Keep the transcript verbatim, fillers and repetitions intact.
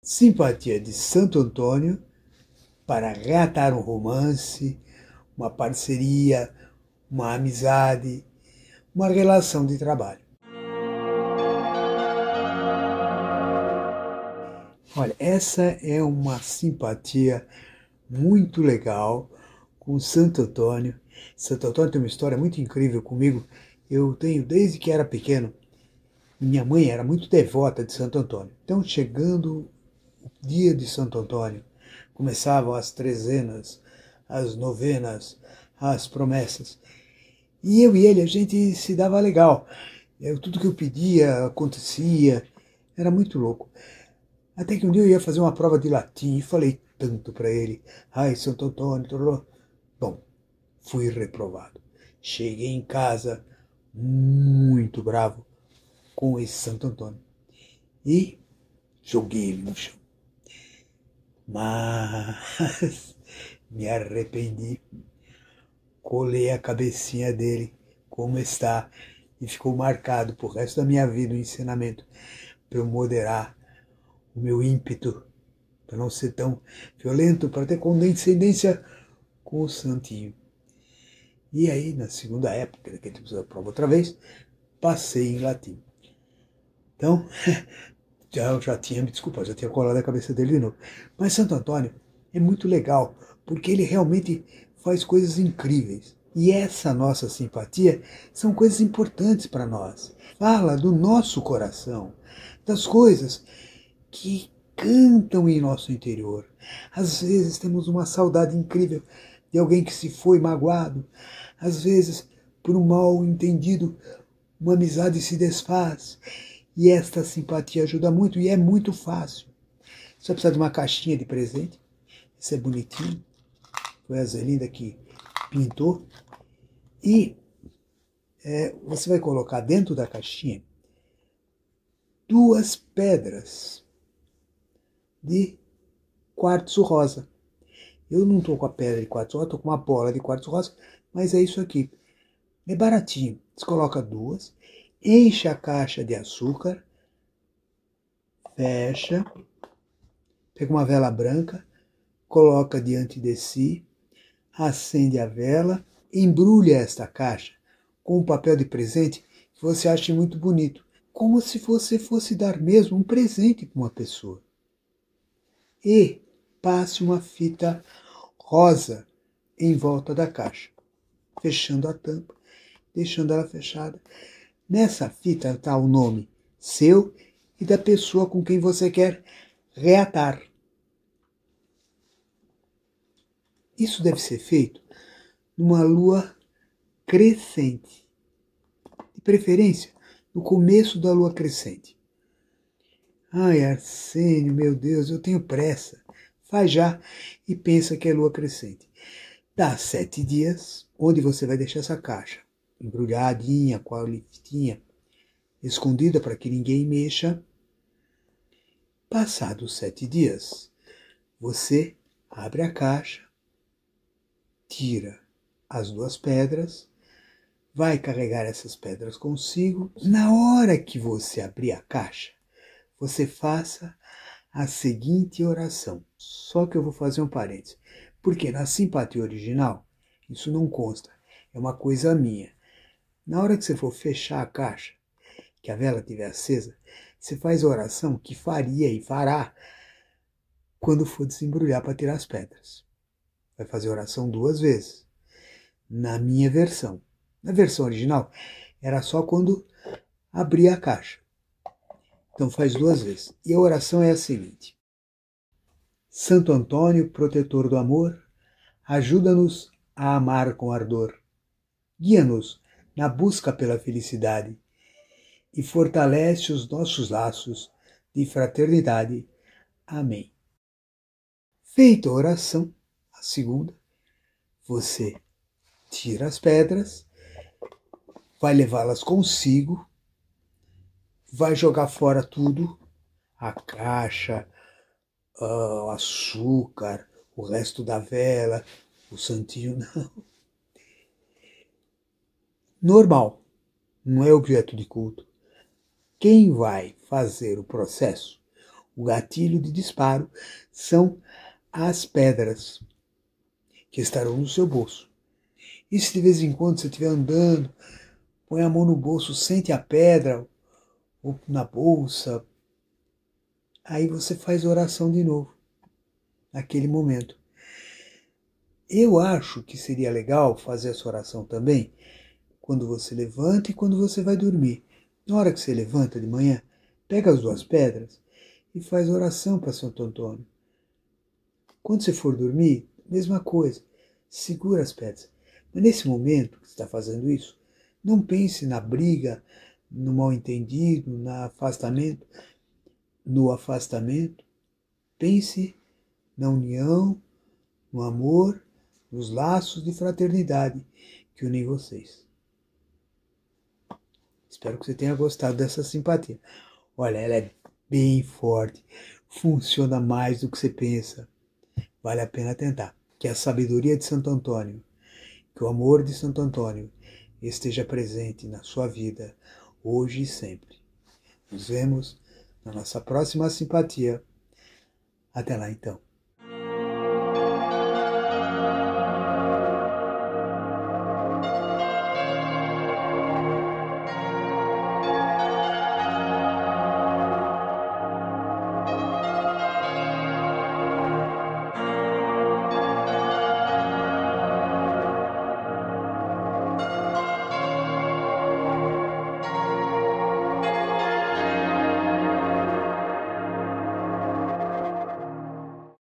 Simpatia de Santo Antônio para reatar um romance, uma parceria, uma amizade, uma relação de trabalho. Olha, essa é uma simpatia muito legal com Santo Antônio. Santo Antônio tem uma história muito incrível comigo. Eu tenho desde que era pequeno. Minha mãe era muito devota de Santo Antônio. Então, chegando o dia de Santo Antônio, começavam as trezenas, as novenas, as promessas. E eu e ele, a gente se dava legal. Eu, tudo que eu pedia acontecia. Era muito louco. Até que um dia eu ia fazer uma prova de latim e falei tanto para ele. Ai, Santo Antônio, tororó. Bom, fui reprovado. Cheguei em casa muito bravo com esse Santo Antônio e joguei ele no chão. Mas me arrependi. Colei a cabecinha dele como está e ficou marcado pro resto da minha vida o ensinamento para eu moderar o meu ímpeto, para não ser tão violento, para ter condescendência com o santinho. E aí, na segunda época, que a gente precisa prova outra vez, passei em latim. Então, já, já tinha, me desculpa, já tinha colado a cabeça dele de novo. Mas Santo Antônio é muito legal, porque ele realmente faz coisas incríveis. E essa nossa simpatia são coisas importantes para nós. Fala do nosso coração, das coisas que cantam em nosso interior. Às vezes temos uma saudade incrível de alguém que se foi magoado. Às vezes, por um mal entendido, uma amizade se desfaz. E esta simpatia ajuda muito e é muito fácil. Você precisa de uma caixinha de presente. Isso é bonitinho. Foi a Zelinda que pintou. E é, você vai colocar dentro da caixinha duas pedras de quartzo rosa. Eu não estou com a pedra de quartzo rosa, estou com uma bola de quartzo rosa, mas é isso aqui. É baratinho. Você coloca duas, enche a caixa de açúcar, fecha, pega uma vela branca, coloca diante de si, acende a vela, embrulha esta caixa com um papel de presente que você ache muito bonito, como se você fosse dar mesmo um presente para uma pessoa. E passe uma fita rosa em volta da caixa, fechando a tampa, deixando ela fechada. Nessa fita está o nome seu e da pessoa com quem você quer reatar. Isso deve ser feito numa lua crescente, de preferência no começo da lua crescente. Ai, Arsênio, meu Deus, eu tenho pressa. Faz já e pensa que é lua crescente. Dá sete dias, onde você vai deixar essa caixa embrulhadinha, com a liftinha escondida para que ninguém mexa. Passados sete dias, você abre a caixa, tira as duas pedras, vai carregar essas pedras consigo. Na hora que você abrir a caixa, você faça a seguinte oração. Só que eu vou fazer um parênteses, porque na simpatia original, isso não consta, é uma coisa minha. Na hora que você for fechar a caixa, que a vela estiver acesa, você faz a oração que faria e fará quando for desembrulhar para tirar as pedras. Vai fazer a oração duas vezes. Na minha versão. Na versão original, era só quando abrir a caixa. Então faz duas vezes. E a oração é a seguinte. Santo Antônio, protetor do amor, ajuda-nos a amar com ardor. Guia-nos na busca pela felicidade e fortalece os nossos laços de fraternidade. Amém. Feita a oração, a segunda, você tira as pedras, vai levá-las consigo, vai jogar fora tudo, a caixa, o açúcar, o resto da vela, o santinho, não. Normal, não é objeto de culto. Quem vai fazer o processo, O gatilho de disparo são as pedras que estarão no seu bolso. E se de vez em quando você estiver andando, põe a mão no bolso, sente a pedra, ou na bolsa, aí você faz oração de novo, naquele momento. Eu acho que seria legal fazer essa oração também quando você levanta e quando você vai dormir. Na hora que você levanta de manhã, pega as duas pedras e faz oração para Santo Antônio. Quando você for dormir, mesma coisa, segura as pedras. Mas nesse momento que você está fazendo isso, não pense na briga, no mal-entendido, no afastamento, no afastamento. Pense na união, no amor, nos laços de fraternidade que unem vocês. Espero que você tenha gostado dessa simpatia. Olha, ela é bem forte, funciona mais do que você pensa. Vale a pena tentar. Que a sabedoria de Santo Antônio, que o amor de Santo Antônio esteja presente na sua vida, hoje e sempre. Nos vemos na nossa próxima simpatia. Até lá então.